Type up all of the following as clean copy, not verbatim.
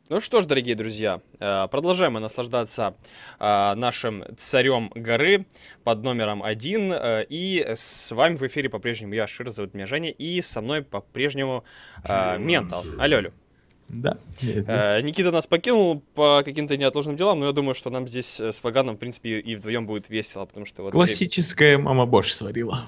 Ну что ж, дорогие друзья, продолжаем мы наслаждаться нашим царем горы под номером 1. И с вами в эфире по-прежнему я, Шир, зовут меня Женя, и со мной по-прежнему Ментал. Алло, алло. Да, я здесь. Никита нас покинул по каким-то неотложным делам, но я думаю, что нам здесь с Ваганом, в принципе, и вдвоем будет весело, потому что вот... Классическая мама Бош сварила.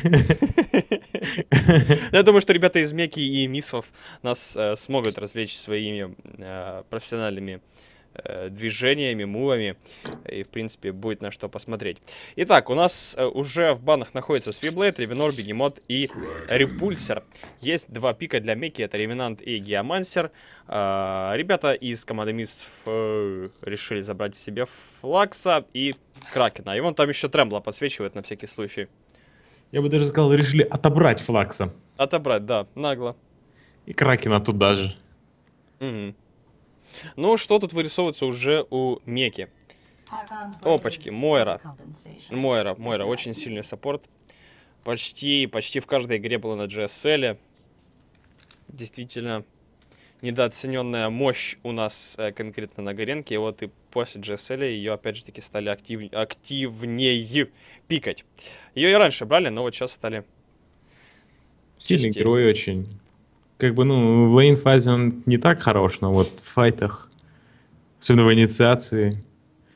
Я думаю, что ребята из Меки и Мисфов нас смогут развлечь своими профессиональными движениями, мувами, и, в принципе, будет на что посмотреть. Итак, у нас уже в банах находится Свиблейд, Ревенор, Бегемот и Репульсер. Есть два пика для Меки, это Ревенант и Геомансер. Ребята из команды Мисф решили забрать себе Флакса и Кракена. И вон там еще Трембла подсвечивает на всякий случай. Я бы даже сказал, решили отобрать Флакса. Отобрать, да, нагло. И Кракена туда же. Угу. Ну, что тут вырисовывается уже у Меки? Опачки, Мойра. Мойра, очень сильный саппорт. Почти в каждой игре была на GSL. Действительно, недооцененная мощь у нас конкретно на Горенке. И вот и после GSL ее, опять же таки, стали активнее пикать. Ее и раньше брали, но вот сейчас стали Сильный частее. герой очень. Как бы, ну, в лейн-фазе он не так хорош, но вот в файтах, особенно в инициации.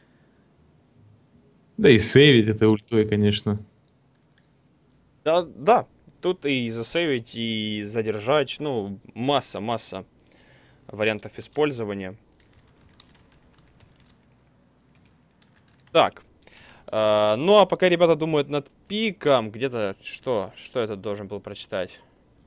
Да и сейвить это ультой, конечно. Да, тут и засейвить, и задержать, ну, масса вариантов использования. Так, ну а пока ребята думают над пиком, где-то, что я тут должен был прочитать?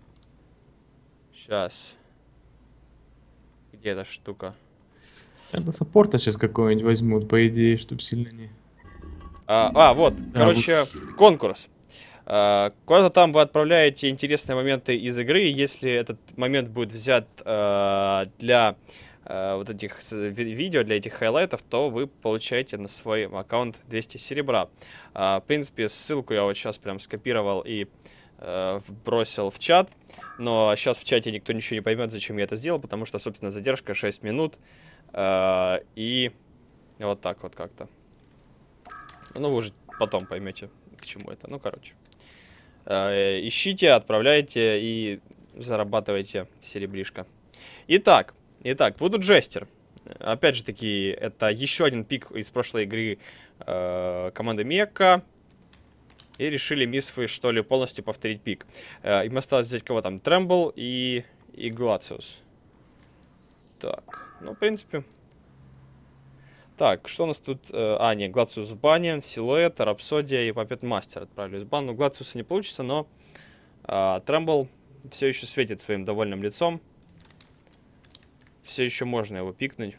Сейчас. Где эта штука? Это саппорта сейчас какого-нибудь возьмут, по идее, чтобы сильно не... Вот, Да, короче, конкурс. Куда-то там вы отправляете интересные моменты из игры. Если этот момент будет взят для вот этих видео, для этих хайлайтов, то вы получаете на свой аккаунт 200 серебра. В принципе, ссылку я вот сейчас прям скопировал и бросил в чат. Но сейчас в чате никто ничего не поймет, зачем я это сделал, потому что, собственно, задержка 6 минут. И вот так вот как-то. Ну, вы уже потом поймете, к чему это. Ну, короче. Ищите, отправляйте и зарабатывайте серебришко. Итак, Voodoo Jester. Опять же таки, это еще один пик из прошлой игры команды Мека. И решили мисфы, что ли, полностью повторить пик. Им осталось взять кого там? Трембл и Глациус. Так, ну, в принципе... Так, что у нас тут? Нет, Глациус в бане, Силуэт, Рапсодия и Папет Мастер отправились в бан. Ну, Глациуса не получится, но Трембл все еще светит своим довольным лицом. Все еще можно его пикнуть.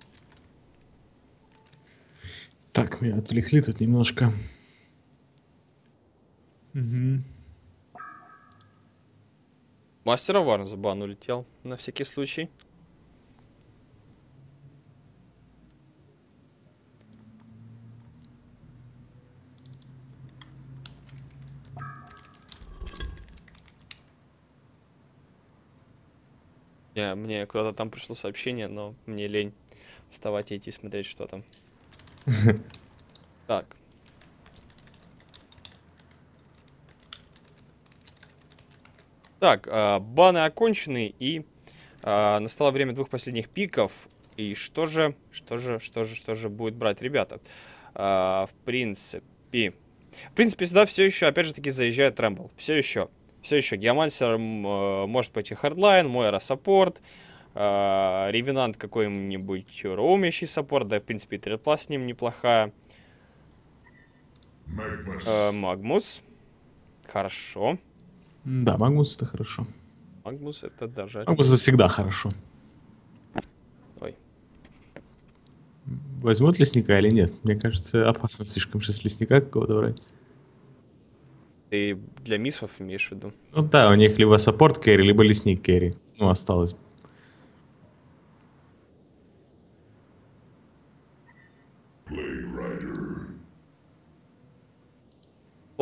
Так, меня отвлекли тут немножко. Угу. Мастер Варн за бан улетел, на всякий случай. Мне куда-то там пришло сообщение, но мне лень вставать и идти смотреть, что там. Так. Так, баны окончены, и настало время двух последних пиков. И что же будет брать, ребята? В принципе, сюда все еще, опять же таки, заезжает Рэмбл. Все еще. Геомансер может пойти хардлайн, Мойра саппорт, Ревенант какой-нибудь роумящий саппорт, да, в принципе, и Тредплас с ним неплохая. Магмус. Хорошо. Да, Магмус это хорошо. Магмус это даже Магмус это отлично. всегда хорошо. Ой. Возьмут лесника или нет? Мне кажется, опасно слишком сейчас лесника какого-то брать. Ты для мисфов имеешь в виду? Ну да, у них либо саппорт керри, либо лесник керри. Ну, осталось.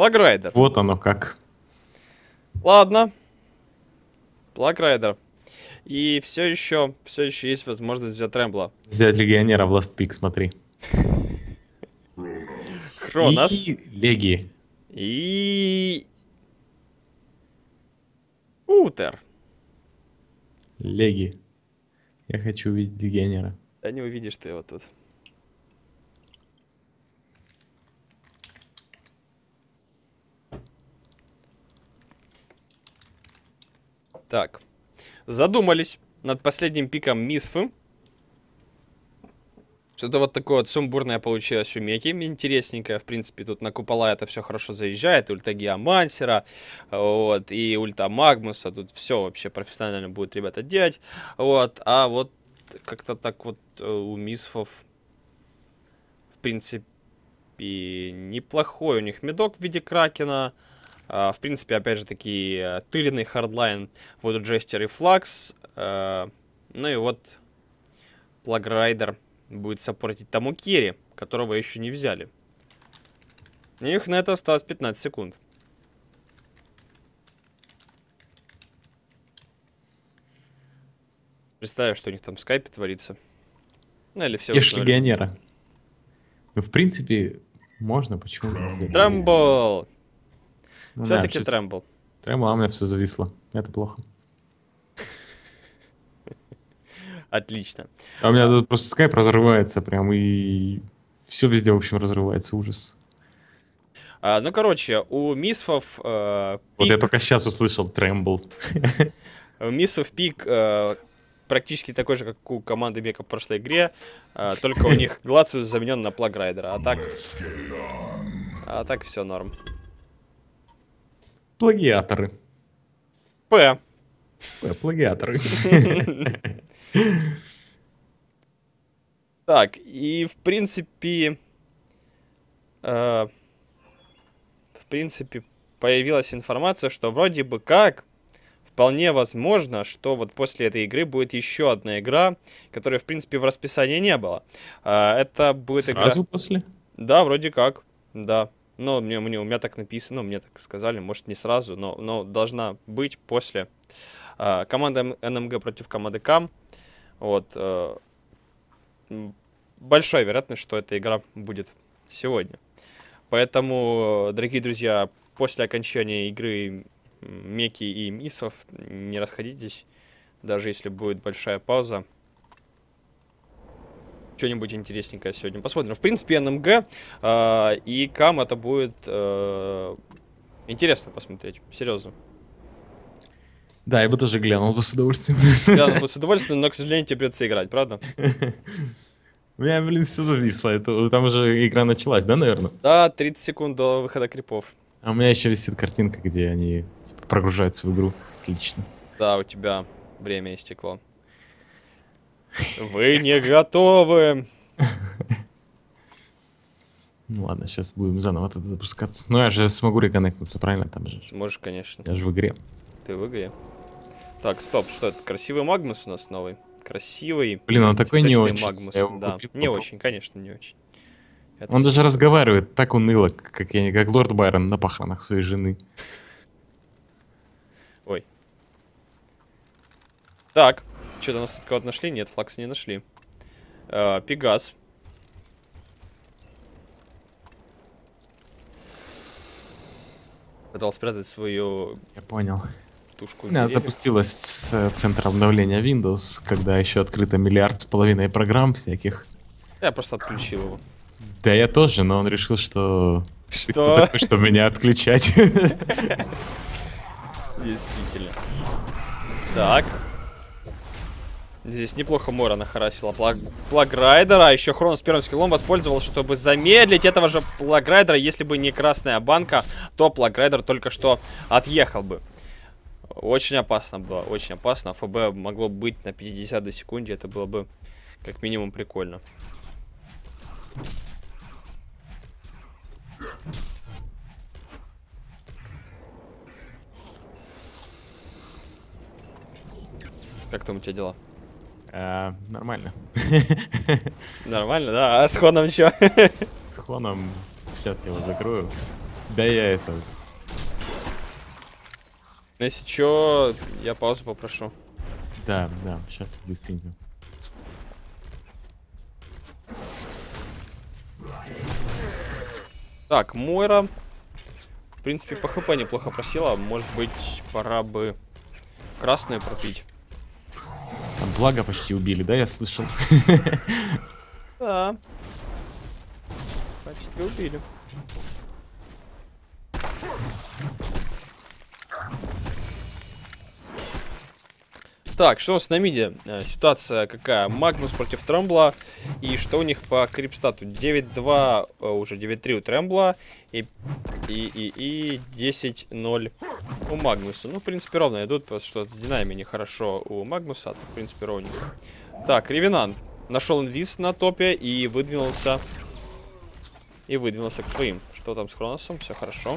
Плаграйдер. Вот оно как. Ладно. Плаграйдер. И все еще есть возможность взять Рэмбла. Взять легионера в Last Pick, смотри. Хронос. И Леги. И... Утер. Леги. Я хочу увидеть легионера. Да не увидишь ты его тут. Так. Задумались над последним пиком Мисфы. Что-то вот такое вот сумбурное получилось у Меки, интересненькое. В принципе, тут на купола это все хорошо заезжает. Ульта Геомансера, вот, и ульта Магмуса. Тут все вообще профессионально будут ребята делать. Вот, а вот как-то так вот у Мисфов, в принципе, неплохой у них медок в виде Кракена. В принципе, опять же, таки, тыренный хардлайн, вот Джестер и Флакс. Ну и вот Плаграйдер будет саппортить тому Керри, которого еще не взяли. У них на это осталось 15 секунд. Представляю, что у них там в скайпе творится. Ну или все Ешь легионера. Ну, в принципе, можно, почему нельзя? Трэмбл! Ну, Все-таки да, Трэмбл. Трэмбл, а у меня все зависло. Это плохо. Отлично. А у меня тут просто скайп разрывается прям, и все везде, в общем, разрывается. Ужас. Ну, короче, у Мисфов Вот пик... я только сейчас услышал Трэмбл. У Мисфов пик практически такой же, как у команды Мека в прошлой игре. Только у них Глациус заменен на Плаграйдера. А так все норм. Плагиаторы. П. Плагиаторы. Так, и в принципе, появилась информация, что вроде бы как вполне возможно, что вот после этой игры будет еще одна игра, которой, в принципе, в расписании не было. Это будет игра... Сразу после? Да, вроде как, да. Но у меня так написано, мне так сказали, может не сразу, но должна быть после. Команда НМГ против команды КАМ. Вот. Большая вероятность, что эта игра будет сегодня. Поэтому, дорогие друзья, после окончания игры Меки и Мисов не расходитесь, даже если будет большая пауза. Что-нибудь интересненькое сегодня посмотрим. В принципе, НМГ и КАМ это будет интересно посмотреть, серьезно. Да, я бы тоже глянул бы с удовольствием. Глянул бы с удовольствием, но, к сожалению, тебе придется играть, правда? У меня, блин, все зависло. Там уже игра началась, да, наверное? Да, 30 секунд до выхода крипов. А у меня еще висит картинка, где они типа прогружаются в игру. Отлично. Да, у тебя время истекло. Вы не готовы. Ну ладно, сейчас будем заново тогда запускаться. Ну я же смогу реконнектнуться, правильно? Там же. Можешь, конечно. Я же в игре. Ты в игре. Так, стоп, что это? Красивый Магмус у нас новый. Красивый. Блин, он такой не цветочный очень. Магмус. Я его Да, купил, не попробовал. очень, конечно, не очень. Это Он даже чисто- разговаривает так уныло, как лорд Байрон на похоронах своей жены. Ой. Так, что-то у нас тут кого-то нашли? Нет, Флакс не нашли. Пегас. Пытался спрятать свою Я понял. тушку. У в меня деревьях. запустилось с центра обновления Windows, когда еще открыто 1,5 миллиарда программ всяких. Я просто отключил его. Да я тоже, но он решил, что... ты кто Что? такой, что меня отключать. Действительно. Так. Здесь неплохо Мора нахарасила Плаграйдера. Еще Хронос первым скиллом воспользовался, чтобы замедлить этого же Плаграйдера. Если бы не красная банка, то Плаграйдер только что отъехал бы. Очень опасно было, очень опасно. ФБ могло быть на 50 секунде. Это было бы как минимум прикольно. Как там у тебя дела? Нормально. Нормально, да? А с Хоном что? С Хоном сейчас я его закрою. Да я это... Если что, я паузу попрошу. Да, да, сейчас быстренько. Так, Мойра. В принципе, по хп неплохо просила. Может быть, пора бы красную пропить. Там благо почти убили, да, я слышал? Да. Почти убили. Так, что у нас на миде? Ситуация какая? Магнус против Трембла. И что у них по крипстату? 9-2, уже 9-3 у Трембла. И 10-0 у Магнуса. Ну, в принципе, ровно идут, потому что с динами нехорошо у Магнуса. А, в принципе, ровненько. Так, Ревенант. Нашел инвиз на топе и выдвинулся. К своим. Что там с Хроносом? Все хорошо.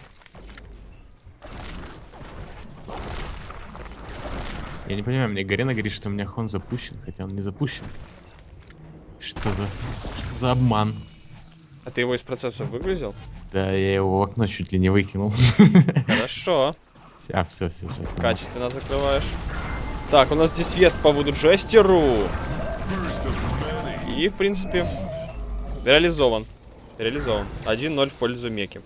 Я не понимаю, мне Гарена говорит, что у меня хон запущен, хотя он не запущен. Что за обман? А ты его из процесса выгрузил? Да, я его в окно чуть ли не выкинул. Хорошо. А, все, сейчас. Качественно закрываешь. Так, у нас здесь вест по Вуду Джестеру. И, в принципе, реализован. 1-0 в пользу Меки.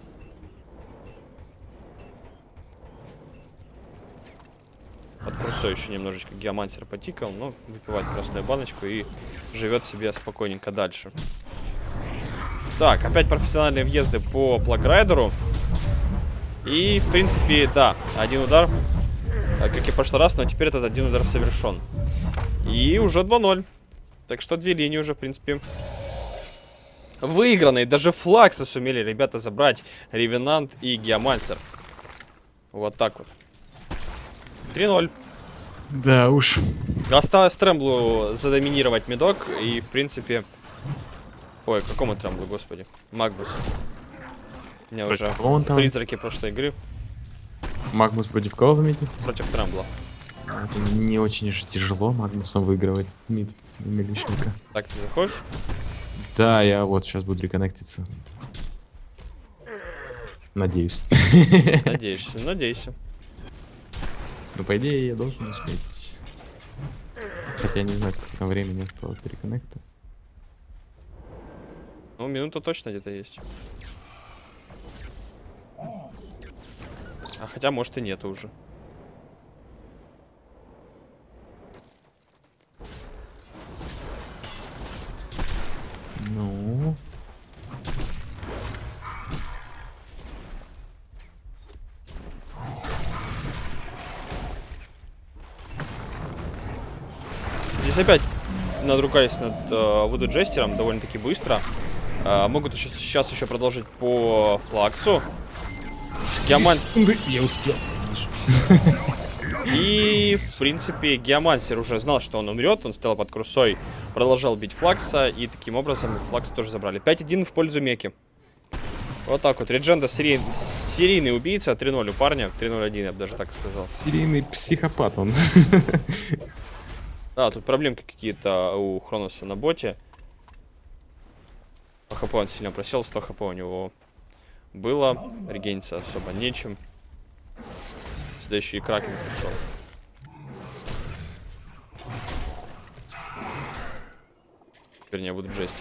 Под курсой еще немножечко геомантер потикал, но выпивает красную баночку и живет себе спокойненько дальше. Так, опять профессиональные въезды по Плаграйдеру. И, в принципе, да, один удар, как и в прошлый раз, но теперь этот один удар совершен. И уже 2-0. Так что две линии уже, в принципе, выигранные. Даже флаксы сумели ребята забрать. Ревенант и Геомантер. Вот так вот. 3-0. Да уж. Осталось Тремблу задоминировать мидок. И, в принципе... Ой, какому Тремблу, господи? Магнус. У меня уже призраки прошлой игры. Магнус против кого заметил? Против Трембла. Это не очень же тяжело Магнусом выигрывать мид милишника. Так, ты заходишь? Да, я вот сейчас буду реконнектиться. Надеюсь. Надеюсь. Ну, по идее, я должен успеть. Хотя не знаю, сколько там времени осталось до реконнекта. Ну, минута точно где-то есть. А хотя, может, и нету уже. Ну... Здесь опять надругались над Вуду Джестером довольно-таки быстро. Могут сейчас еще продолжить по Флаксу. Геомант... Я успел. И, в принципе, Геомансер уже знал, что он умрет. Он стоял под крусой, продолжал бить Флакса. И таким образом Флакса тоже забрали. 5-1 в пользу Меки. Вот так вот. Редженда серийный убийца. 3-0 у парня. 3-0-1, я бы даже так сказал. Серийный психопат он. Да, тут проблемки какие-то у Хроноса на боте. По хп он сильно просел. 100 хп у него было. Регениться особо нечем. Следующий Кракен пришел. Вернее, буду в жести.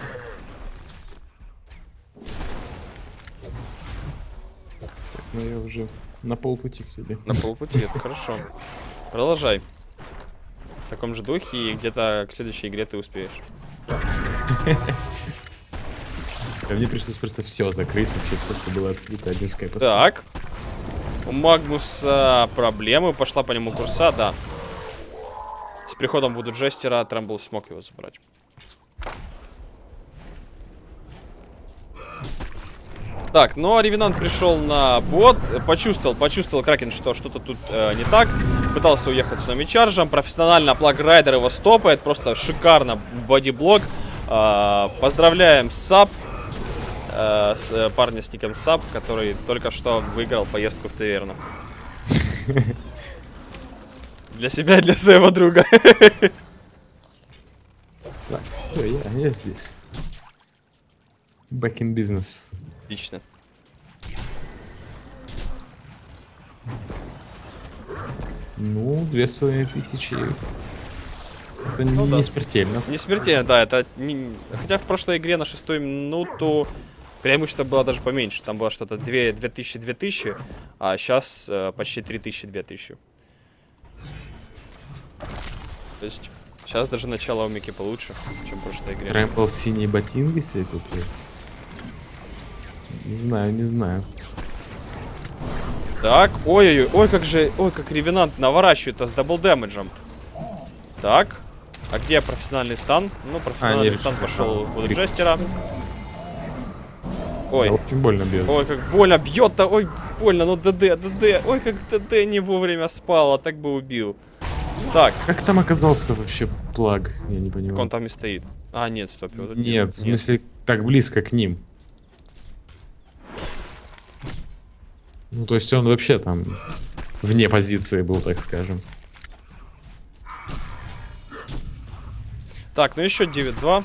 Так, ну я уже на полпути к тебе. На полпути, это хорошо. Продолжай. В таком же духе, и где-то к следующей игре ты успеешь. Мне пришлось просто все закрыть, вообще все, что было открыто, одинское. Так. У Магнуса проблемы, пошла по нему курса, да. С приходом Вуду Джестера Трембл смог его забрать. Так, но Ревенант пришел на бот, почувствовал Кракен, что что-то тут не так. Пытался уехать с номичаржем, профессионально Плаграйдер его стопает, просто шикарно бодиблок. Поздравляем САП, с парня с ником САП, который только что выиграл поездку в таверну. Для себя и для своего друга. Так, все, я здесь. Back in business. Ну, 2500. Это Ну, да. не смертельно. Не смертельно, да, это... Хотя в прошлой игре на 6-ю минуту преимущество было даже поменьше. Там было что-то 2000, а сейчас почти 3000. То есть сейчас даже начало у Мики получше, чем в прошлой игре. Трэмпл синие ботинки себе купил. Не знаю, не знаю. Так, ой-ой-ой, ой, как Ревенант наворачивает с дабл дэмэджем. Так, а где профессиональный стан? Ну, профессиональный стан пошел в Джестера. Ой, да, очень больно бьет. Ой, как больно бьет-то, ой, больно, ну ДД, ой, как ДД не вовремя спал, а так бы убил. Так. Как там оказался вообще плаг? Я не понимаю. Он там и стоит. А, нет, стоп. Вот нет, в смысле, так близко к ним. Ну, то есть он вообще там вне позиции был, так скажем. Так, ну еще 9-2.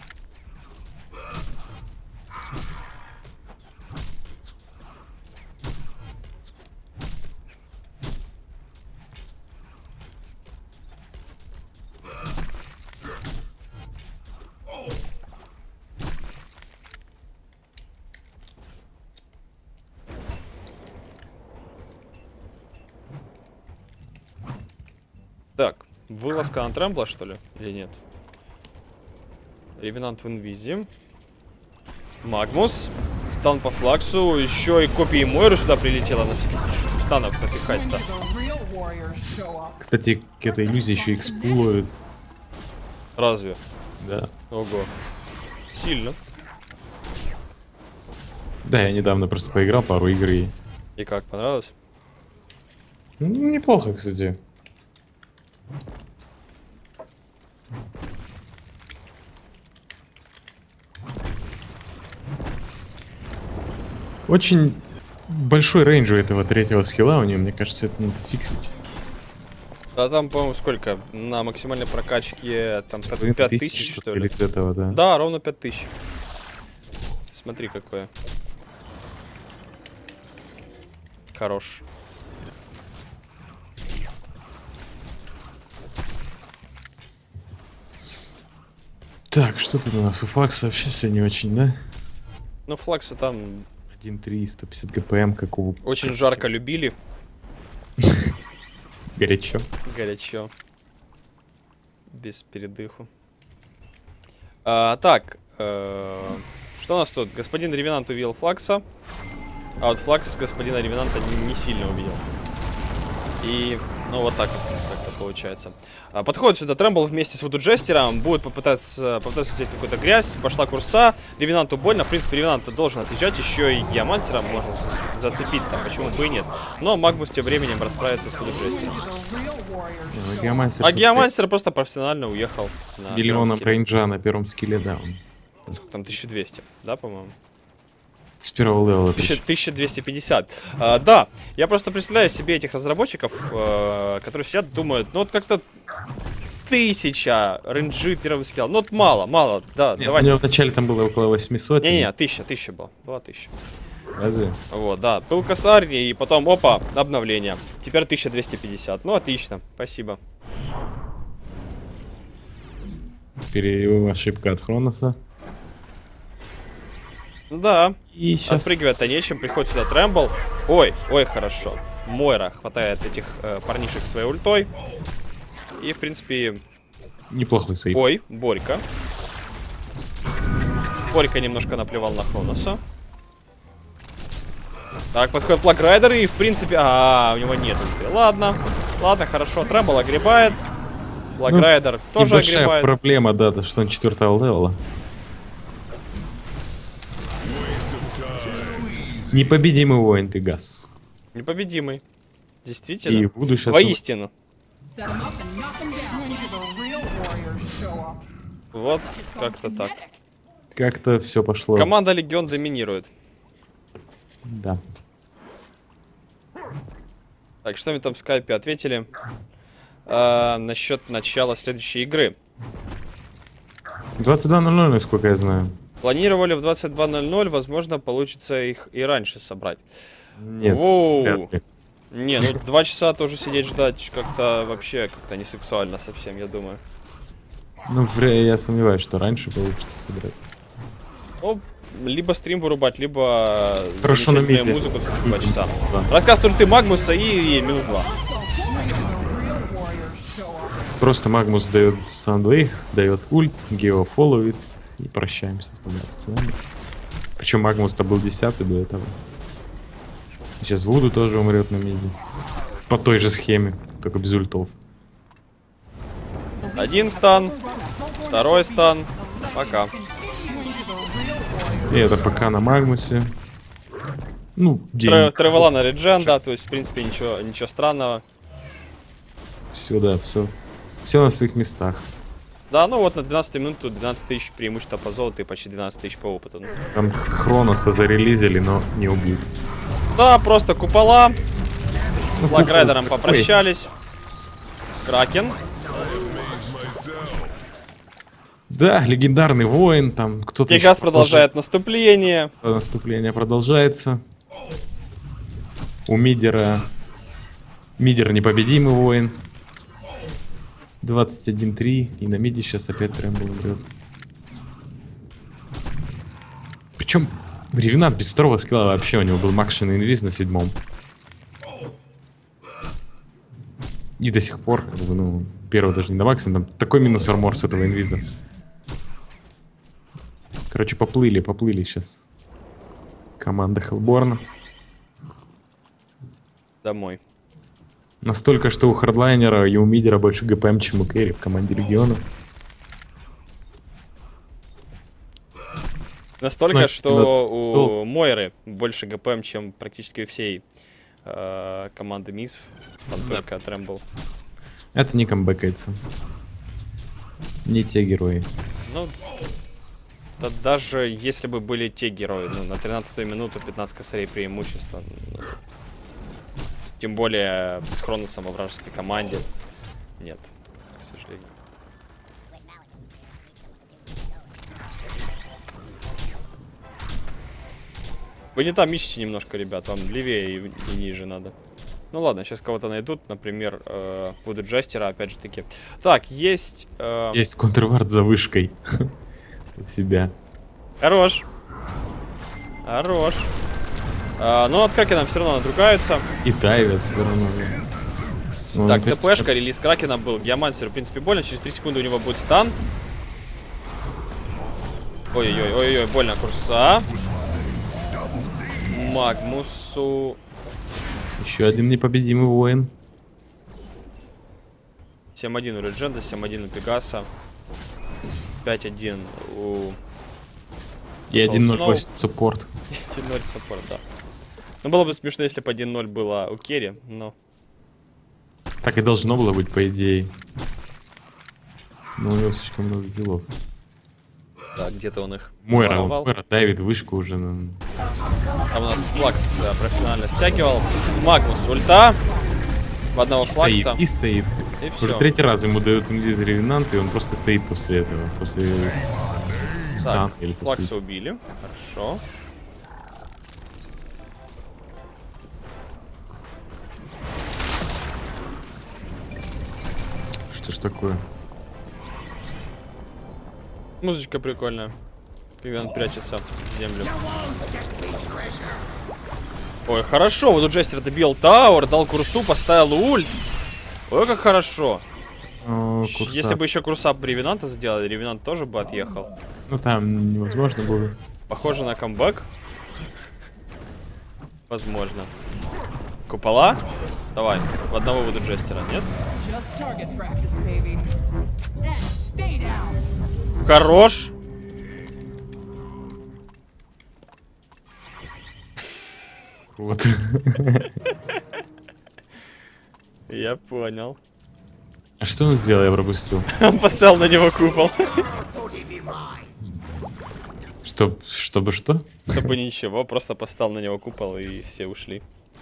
Так, вылазка на Трэмбла, что ли? Или нет? Ревенант в инвизе. Магмус. Стан по флаксу. Еще и копии Мойры сюда прилетела. На всякий случай, чтобы станов напихать-то. Кстати, к этой иллюзии еще экспулуют. Разве? Да. Ого. Сильно. Да, я недавно просто поиграл пару игр и... И как, понравилось? Ну, неплохо, кстати. Очень большой рейндж у этого третьего скилла у него, мне кажется, это надо фиксить. А там, по-моему, сколько? На максимальной прокачке там 5000, что ли? Этого, да. Да, ровно 5000. Смотри, какое. Хорош. Так, что тут у нас? У Флакса вообще все не очень, да? Ну, флаксы там 1.3, 150 ГПМ, какого... очень жарко любили. Горячо. Горячо. Без передыху. Так, что у нас тут? Господин Ревенант увидел Флакса, а вот Флакс господина Ревенанта не сильно увидел. И, ну, вот так вот как-то получается. Подходит сюда Трэмбл вместе с Вуду Джестером. Будет попытаться взять какую-то грязь. Пошла курса. Ревенанту больно. В принципе, Ревенант должен отвечать. Еще и Геомантера можно зацепить там. Почему бы и нет. Но Магмус тем временем расправится с Вуду Джестером. А Геомантер просто профессионально уехал. Миллионом рейнджа на первом скилле, да. Сколько там? 1200, да, по-моему? С первого левела. 1250. Да, я просто представляю себе этих разработчиков, которые сидят, думают, ну вот как-то 1000 рейнджи первого скилла. Ну вот мало, да. Нет, давайте. У него вначале там было около 800. Не-не, 1000 было. Была 1000. Разве? Вот, да. Был косарь, и потом, опа, обновление. Теперь 1250. Ну, отлично, спасибо. Теперь ошибка от Хроноса. Да, и сейчас... отпрыгивать-то нечем, приходит сюда Трэмбл. Ой, хорошо. Мойра хватает этих парнишек своей ультой. И, в принципе... Неплохой сейв. Ой, Борька. Борька немножко наплевал на Хроноса. Так, подходит Плаграйдер и, в принципе... у него нет ульты. Ладно, хорошо. Трэмбл огребает. Плаграйдер тоже огребает. Проблема, да, то, что он 4-го левела. Непобедимый воин Пегас. Непобедимый. Действительно. И буду сейчас... Воистину. Вот, как-то так. Как-то все пошло. Команда Легион доминирует. Да. Так, что мне там в скайпе ответили? Насчет начала следующей игры. 22:00, насколько я знаю. Планировали в 22:00, возможно, получится их и раньше собрать. Нет, Воу. вряд ли. Не, ну 2 часа тоже сидеть ждать как-то вообще как-то не сексуально совсем, я думаю. Ну, я сомневаюсь, что раньше получится сыграть. Ну, либо стрим вырубать, либо Хорошо на замечательную миде. музыку слушать 2 часа. Да. Рассказ ульты Магмуса и минус 2. Просто Магмус дает стан двоих, дает ульт, Гео фолловит и прощаемся с двумя пацанами. Причем Магмус-то был 10-й до этого. Сейчас Вуду тоже умрет на миде. По той же схеме, только без ультов. Один стан, второй стан, пока. И это пока на Магмусе. Ну, день. Тревела на реджен, да, то есть, в принципе, ничего странного. Все, да, все. Все на своих местах. Да, ну вот на 12 минуту 12 тысяч преимущества по золоту и почти 12 тысяч по опыту. Там Хроноса зарелизили, но не убьют. Да, просто купола. С Блэкрайдером попрощались. Кракен. Да, легендарный воин, там кто-то... Пегас продолжает наступление. Наступление продолжается. У Мидера... Мидер непобедимый воин. 21-3. И на миде сейчас опять Трэмбл умрет. Причем Ревенант без второго скилла вообще, у него был макшин инвиз на 7-м. И до сих пор, как бы, ну, первого даже не до максимума, там такой минус армор с этого инвиза. Короче, поплыли сейчас. Команда Хеллборна. Домой. Настолько, что у хардлайнера и у мидера больше ГПМ, чем у Керри в команде Легиона. Настолько, Ну, что у Мойры больше ГПМ, чем практически у всей команды Мисс. Там только Трэмбл. Это не камбэкается. Не те герои. Ну, да даже если бы были те герои, ну, на 13-ю минуту 15 косарей преимущества. Ну, тем более с Хроносом во вражеской команде. Нет, к сожалению. Вы не там ищите немножко, ребят, вам левее и ниже надо. Ну ладно, сейчас кого-то найдут, например, Вуду Джастера, опять же таки. Так, есть... Есть контрвард за вышкой. У себя. Хорош. Хорош. Но от Кракена все равно надругаются. И дайвят все равно. Ну, Так, опять ТПшка, релиз Кракена был. Геомансеру, в принципе, больно. Через 3 секунды у него будет стан. Ой-ой-ой, ой-ой, больно Курса. Магмусу. Еще один непобедимый воин. 7-1 у Редженда, 7-1 у Пегаса. 5-1 у... И 1-0 саппорт. 1-0 саппорт, да. Ну, было бы смешно, если бы 1-0 было у Керри, но... Так и должно было быть, по идее. Но у него слишком много киллов. Да, где-то он их Мойра давит вышку уже. Там у нас Флакс профессионально стягивал. Магнус, ульта. В одного Флакса. И стоит. И Уже все. третий раз ему дают инвиз ревенант, и он просто стоит после этого. После... Так, или Флакса убили. Хорошо. Что ж такое? Музычка прикольная. Когда он прячется в землю. Ой, хорошо. Вот у Джестера добил Тауэр, дал Курсу, поставил ульт. Ой, как хорошо. Если бы еще Курса Ревенанта сделали, Ревенант тоже бы отъехал. Ну там невозможно было. Похоже на камбэк. Возможно. Купола? Давай, в одного буду Джестера, нет? Хорош! Вот. Я понял. А что он сделал, я пропустил? Он поставил на него купол. Чтобы что? Чтобы ничего, просто поставил на него купол и все ушли.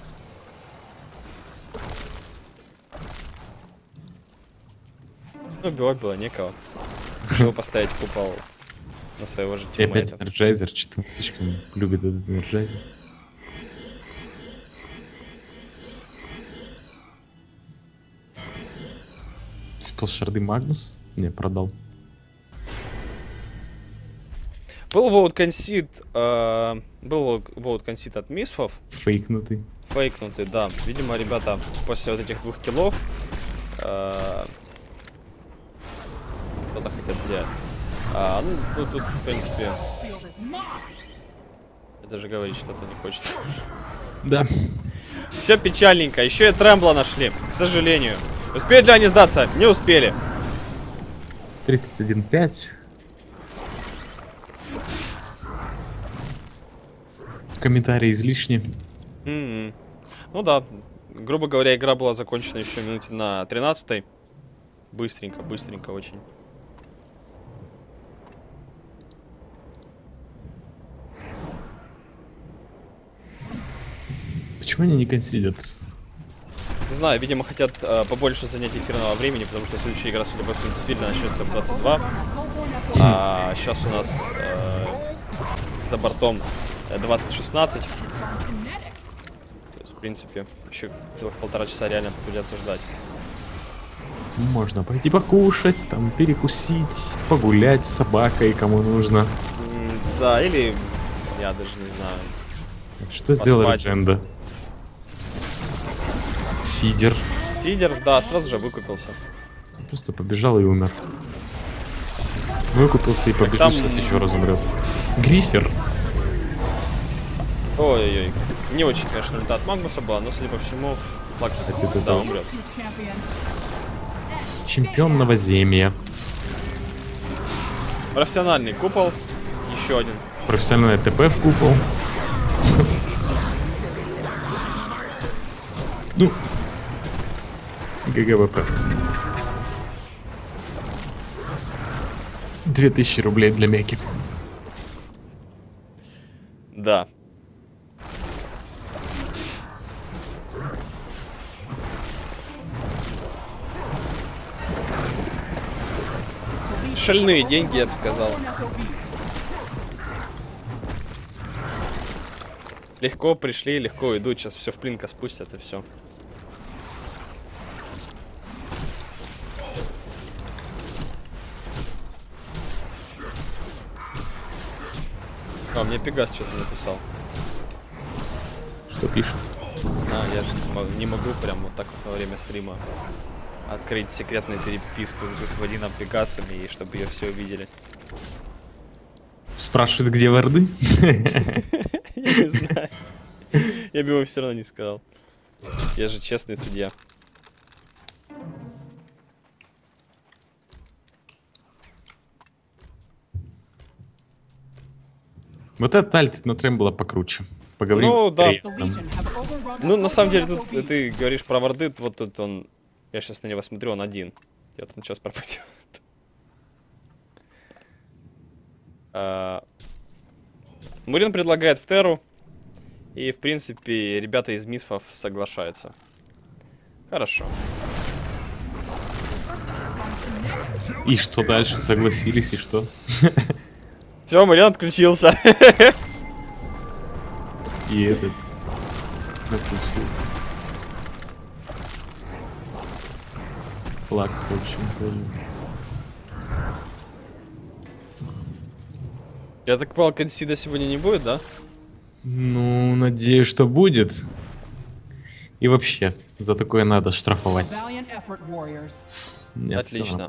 Ну, убивать было некого. Решил поставить купол на своего же И опять тиммейта. Энерджайзер, что-то слишком любит этот Энерджайзер. Что, шарды Магнус? Не, продал. Был vote консид от мисфов. Фейкнутый. Фейкнутый, да. Видимо, ребята после вот этих 2 киллов что-то хотят сделать. Ну, тут, в принципе, даже говорить что-то не хочется. Да. Все печальненько. Еще и Трэмбла нашли, к сожалению. Успеют ли они сдаться? Не успели. 31-5. Комментарии излишни. Ну да, грубо говоря, игра была закончена еще минуте на 13-й. Быстренько, быстренько очень. Почему они не консидят? Не знаю, видимо, хотят побольше занять эфирного времени, потому что следующая игра, судя по всему, действительно начнется в 22. А сейчас у нас за бортом 20:16. То есть, в принципе, еще целых 1,5 часа реально придется ждать. Можно пойти покушать, там перекусить, погулять с собакой, кому нужно. Да, или я даже не знаю. Что сделала Дженда? Фидер. Фидер, да, сразу же выкупился. Просто побежал и умер. Выкупился и побежал, сейчас еще раз умрет. Грифер. Ой-ой-ой. Не очень, конечно, ульта от Магнуса была, но, судя по всему, Флакс, да, умрет. Чемпион Новоземья. Профессиональный купол. Еще один. Профессиональный ТП в купол. Ну. ГГВП. 2000 рублей для Меки. Да. Шальные деньги, я бы сказал. Легко пришли, легко идут. Сейчас все в плинка спустят и все. А, мне Пегас что-то написал. Что пишет? Не знаю, я же не могу прям вот так вот во время стрима открыть секретную переписку с господином Пегасом, и чтобы ее все увидели. Спрашивает, где варды? Я не знаю. Я бы ему все равно не сказал. Я же честный судья. Вот этот альт на трем была покруче. Поговорим. Ну, да. Приятно. Ну, на самом деле, тут ты говоришь про варды, вот тут он... Я сейчас на него смотрю, он один. И вот он сейчас пропадет. Мурин предлагает в Терру. И, в принципе, ребята из мисфов соглашаются. Хорошо. И что дальше? Согласились, и что? Все, Мурин отключился. И этот... Отключился. Флакс, в общем, тоже. Я так понял, консида сегодня не будет, да? Ну, надеюсь, что будет. И вообще, за такое надо штрафовать. Нет, отлично.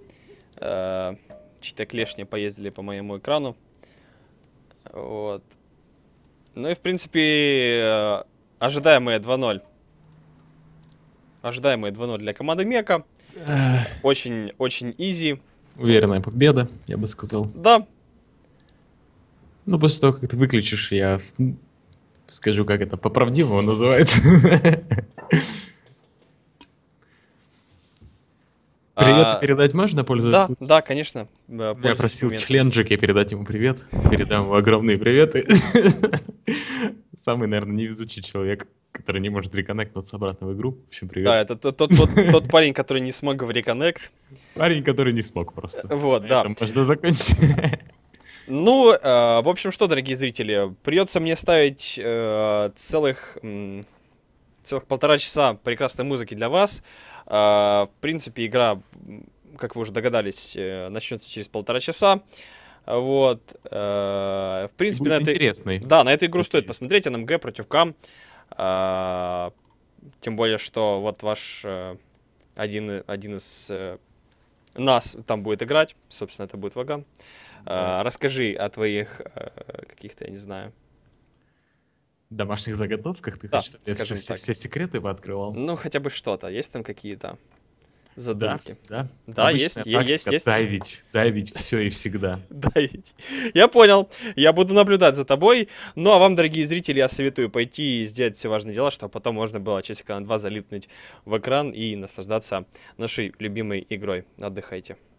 Чьи-то клешни поездили по моему экрану. Вот. Ну и, в принципе, ожидаемые 2-0. Ожидаемые 2-0 для команды Мека. Очень изи. Уверенная победа, я бы сказал. Да. Ну, после того, как ты выключишь, я скажу, как это по-правдивому называется. Привет передать можно, пользоваться? Да, конечно. Я просил членджик, я передать ему привет. Передам ему огромные приветы. Самый, наверное, невезучий человек, который не может реконнектнуться обратно в игру. В общем, привет. Да, это тот парень, который не смог в реконнект. Парень, который не смог просто. Вот, да. Можно закончить. Ну, в общем, что, дорогие зрители, придется мне ставить целых целых 1,5 часа прекрасной музыки для вас. В принципе, игра, как вы уже догадались, начнется через 1,5 часа. Вот. В принципе, Будет интересный. Да, на эту игру стоит посмотреть. НМГ против КАМ. Тем более, что вот ваш один из нас там будет играть. Собственно, это будет Ваган. Да. Расскажи о твоих каких-то, я не знаю... домашних заготовках? Ты хочешь, чтобы я все секреты пооткрывал? Ну, хотя бы что-то. Есть там какие-то задумки? Да, есть. Давить все и всегда. Давить. Я понял. Я буду наблюдать за тобой. Ну, а вам, дорогие зрители, я советую пойти и сделать все важные дела, чтобы потом можно было часика на 2 залипнуть в экран и наслаждаться нашей любимой игрой. Отдыхайте.